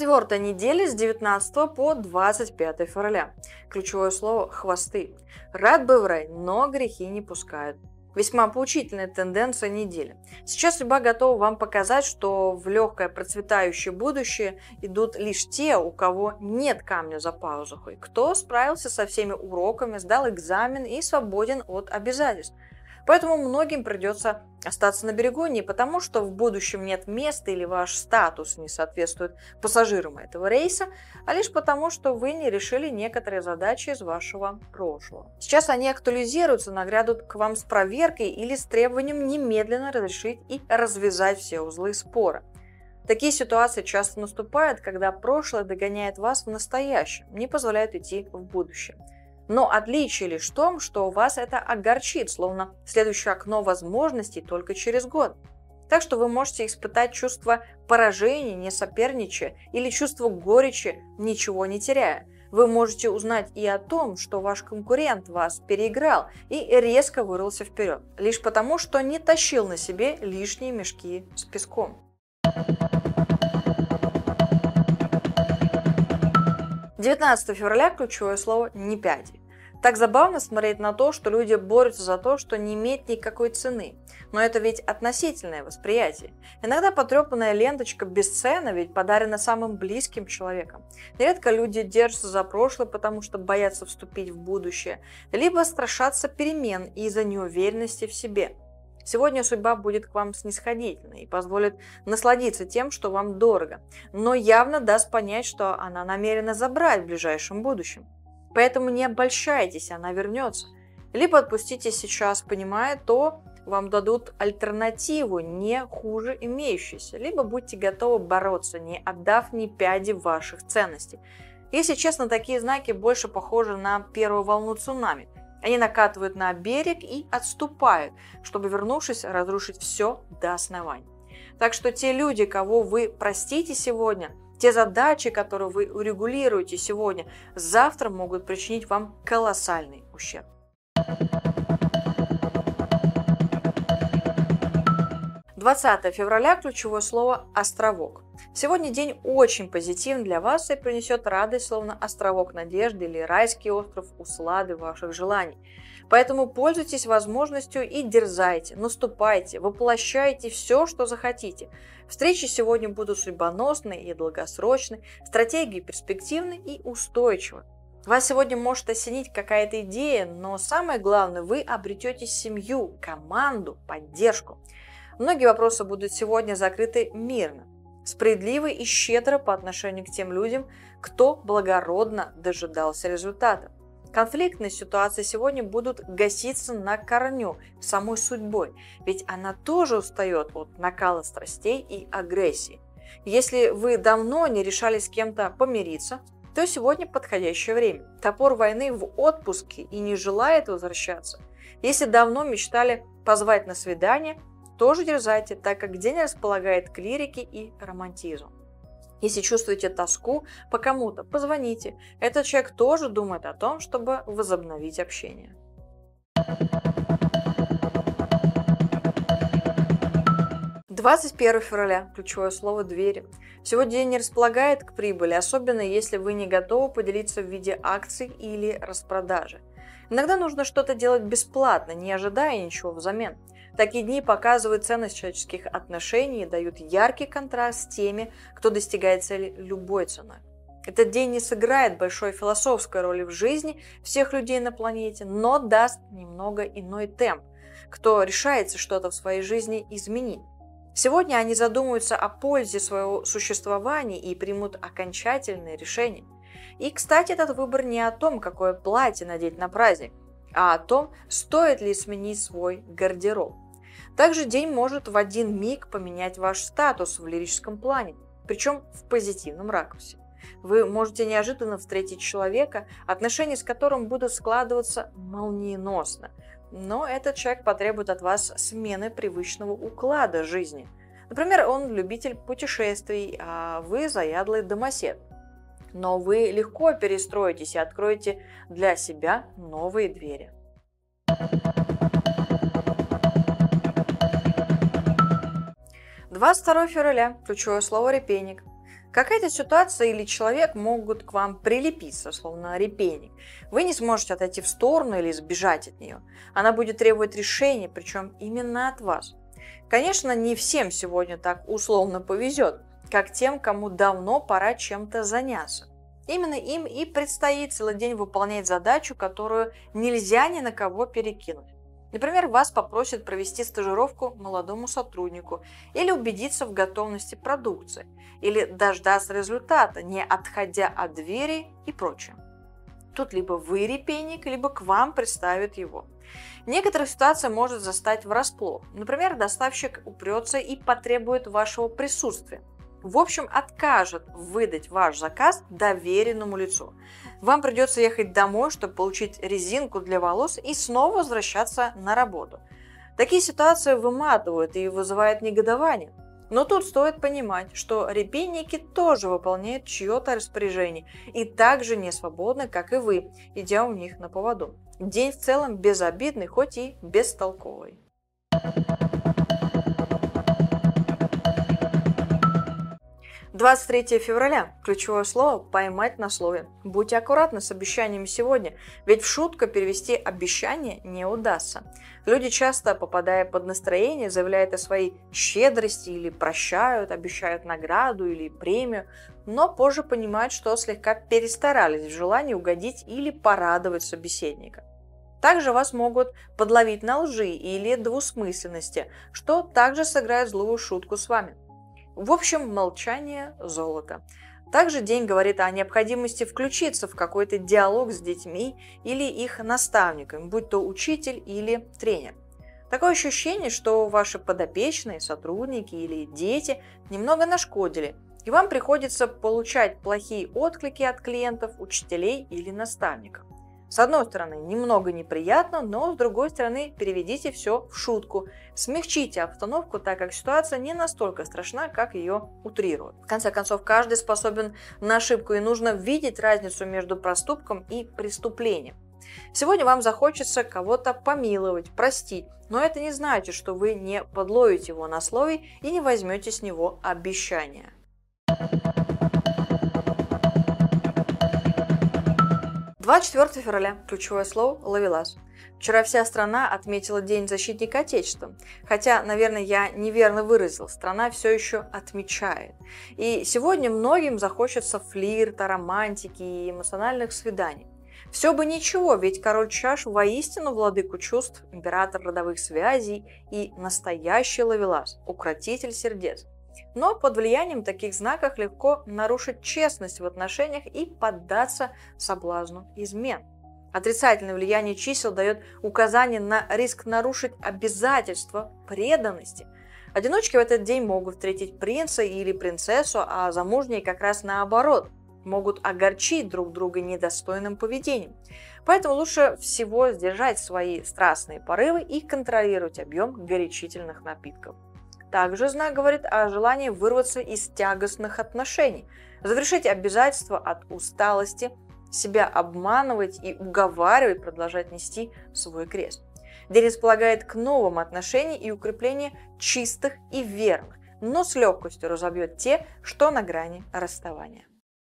Четвертая неделя с 19 по 25 февраля. Ключевое слово «хвосты». Рад бы в рай, но грехи не пускают. Весьма поучительная тенденция недели. Сейчас судьба готова вам показать, что в легкое процветающее будущее идут лишь те, у кого нет камня за пазухой, кто справился со всеми уроками, сдал экзамен и свободен от обязательств. Поэтому многим придется остаться на берегу не потому, что в будущем нет места или ваш статус не соответствует пассажирам этого рейса, а лишь потому, что вы не решили некоторые задачи из вашего прошлого. Сейчас они актуализируются, нагрянут к вам с проверкой или с требованием немедленно разрешить и развязать все узлы спора. Такие ситуации часто наступают, когда прошлое догоняет вас в настоящем, не позволяет идти в будущее. Но отличие лишь в том, что вас это огорчит, словно следующее окно возможностей только через год. Так что вы можете испытать чувство поражения, не соперничая, или чувство горечи, ничего не теряя. Вы можете узнать и о том, что ваш конкурент вас переиграл и резко вырвался вперед, лишь потому, что не тащил на себе лишние мешки с песком. 19 февраля ключевое слово «не пяди». Так забавно смотреть на то, что люди борются за то, что не имеет никакой цены. Но это ведь относительное восприятие. Иногда потрепанная ленточка бесценна, ведь подарена самым близким человеком. Нередко люди держатся за прошлое, потому что боятся вступить в будущее, либо страшатся перемен из-за неуверенности в себе. Сегодня судьба будет к вам снисходительной и позволит насладиться тем, что вам дорого, но явно даст понять, что она намерена забрать в ближайшем будущем. Поэтому не обольщайтесь, она вернется. Либо отпустите сейчас, понимая, то вам дадут альтернативу, не хуже имеющейся, либо будьте готовы бороться, не отдав ни пяди ваших ценностей. Если честно, такие знаки больше похожи на первую волну цунами. Они накатывают на берег и отступают, чтобы, вернувшись, разрушить все до основания. Так что те люди, кого вы простите сегодня, те задачи, которые вы урегулируете сегодня, завтра могут причинить вам колоссальный ущерб. 20 февраля ключевое слово «островок». Сегодня день очень позитивный для вас и принесет радость, словно островок надежды или райский остров услады ваших желаний. Поэтому пользуйтесь возможностью и дерзайте, наступайте, воплощайте все, что захотите. Встречи сегодня будут судьбоносные и долгосрочные, стратегии перспективны и устойчивы. Вас сегодня может осенить какая-то идея, но самое главное, вы обретете семью, команду, поддержку. Многие вопросы будут сегодня закрыты мирно, справедливо и щедро по отношению к тем людям, кто благородно дожидался результата. Конфликтные ситуации сегодня будут гаситься на корню самой судьбой, ведь она тоже устает от накала страстей и агрессии. Если вы давно не решали с кем-то помириться, то сегодня подходящее время. Топор войны в отпуске и не желает возвращаться. Если давно мечтали позвать на свидание, тоже дерзайте, так как день располагает к лирике и романтизму. Если чувствуете тоску по кому-то, позвоните. Этот человек тоже думает о том, чтобы возобновить общение. 21 февраля. Ключевое слово «двери». Сегодня день не располагает к прибыли, особенно если вы не готовы поделиться в виде акций или распродажи. Иногда нужно что-то делать бесплатно, не ожидая ничего взамен. Такие дни показывают ценность человеческих отношений и дают яркий контраст с теми, кто достигает цели любой ценой. Этот день не сыграет большой философской роли в жизни всех людей на планете, но даст немного иной темп, кто решается что-то в своей жизни изменить. Сегодня они задумаются о пользе своего существования и примут окончательные решения. И, кстати, этот выбор не о том, какое платье надеть на праздник, а о том, стоит ли сменить свой гардероб. Также день может в один миг поменять ваш статус в лирическом плане, причем в позитивном ракурсе. Вы можете неожиданно встретить человека, отношения с которым будут складываться молниеносно, но этот человек потребует от вас смены привычного уклада жизни. Например, он любитель путешествий, а вы заядлый домосед. Но вы легко перестроитесь и откроете для себя новые двери. 22 февраля. Ключевое слово «репейник». Какая-то ситуация или человек могут к вам прилепиться, словно репейник. Вы не сможете отойти в сторону или сбежать от нее. Она будет требовать решения, причем именно от вас. Конечно, не всем сегодня так условно повезет, как тем, кому давно пора чем-то заняться. Именно им и предстоит целый день выполнять задачу, которую нельзя ни на кого перекинуть. Например, вас попросят провести стажировку молодому сотруднику или убедиться в готовности продукции, или дождаться результата, не отходя от двери и прочее. Тут либо вы репейник, либо к вам представят его. Некоторые ситуации может застать врасплох. Например, доставщик упрется и потребует вашего присутствия. В общем, откажет выдать ваш заказ доверенному лицу. Вам придется ехать домой, чтобы получить резинку для волос и снова возвращаться на работу. Такие ситуации выматывают и вызывают негодование. Но тут стоит понимать, что репейники тоже выполняют чье-то распоряжение и также не свободны, как и вы, идя у них на поводу. День в целом безобидный, хоть и бестолковый. 23 февраля. Ключевое слово «поймать на слове». Будьте аккуратны с обещаниями сегодня, ведь в шутку перевести обещание не удастся. Люди, часто попадая под настроение, заявляют о своей щедрости или прощают, обещают награду или премию, но позже понимают, что слегка перестарались в желании угодить или порадовать собеседника. Также вас могут подловить на лжи или двусмысленности, что также сыграет злую шутку с вами. В общем, молчание – золото. Также день говорит о необходимости включиться в какой-то диалог с детьми или их наставниками, будь то учитель или тренер. Такое ощущение, что ваши подопечные, сотрудники или дети немного нашкодили, и вам приходится получать плохие отклики от клиентов, учителей или наставников. С одной стороны, немного неприятно, но с другой стороны, переведите все в шутку. Смягчите обстановку, так как ситуация не настолько страшна, как ее утрируют. В конце концов, каждый способен на ошибку, и нужно видеть разницу между проступком и преступлением. Сегодня вам захочется кого-то помиловать, простить, но это не значит, что вы не подловите его на слове и не возьмете с него обещания. 24 февраля. Ключевое слово «ловелас». Вчера вся страна отметила День защитника Отечества. Хотя, наверное, я неверно выразил, страна все еще отмечает. И сегодня многим захочется флирта, романтики и эмоциональных свиданий. Все бы ничего, ведь король чаш воистину владыку чувств, император родовых связей и настоящий ловелас, укротитель сердец. Но под влиянием таких знаков легко нарушить честность в отношениях и поддаться соблазну измен. Отрицательное влияние чисел дает указание на риск нарушить обязательства преданности. Одиночки в этот день могут встретить принца или принцессу, а замужние как раз наоборот, могут огорчить друг друга недостойным поведением. Поэтому лучше всего сдержать свои страстные порывы и контролировать объем горячительных напитков. Также знак говорит о желании вырваться из тягостных отношений, завершить обязательства от усталости, себя обманывать и уговаривать продолжать нести свой крест. День располагает к новым отношениям и укреплению чистых и верных, но с легкостью разобьет те, что на грани расставания.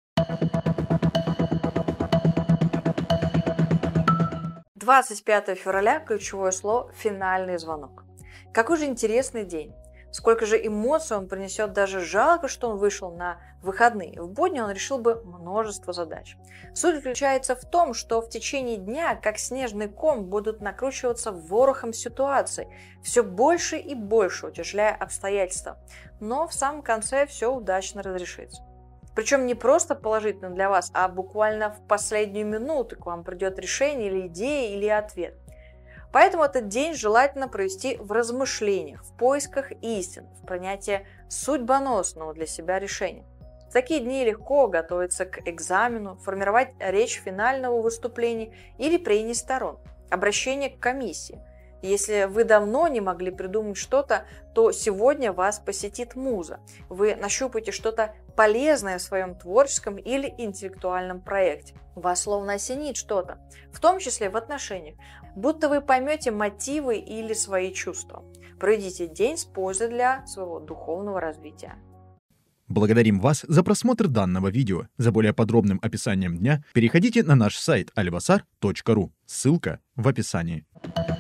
25 февраля. Ключевое слово «финальный звонок». Какой же интересный день! Сколько же эмоций он принесет, даже жалко, что он вышел на выходные. В будни он решил бы множество задач. Суть заключается в том, что в течение дня, как снежный ком, будут накручиваться ворохом ситуаций, все больше и больше утяжеляя обстоятельства. Но в самом конце все удачно разрешится. Причем не просто положительно для вас, а буквально в последнюю минуту к вам придет решение или идея, или ответ. Поэтому этот день желательно провести в размышлениях, в поисках истин, в принятии судьбоносного для себя решения. В такие дни легко готовиться к экзамену, формировать речь финального выступления или прений сторон, обращение к комиссии. Если вы давно не могли придумать что-то, то сегодня вас посетит муза. Вы нащупаете что-то полезное в своем творческом или интеллектуальном проекте. Вас словно осенит что-то, в том числе в отношениях, будто вы поймете мотивы или свои чувства. Проведите день с пользой для своего духовного развития. Благодарим вас за просмотр данного видео. За более подробным описанием дня переходите на наш сайт alvasar.ru. Ссылка в описании.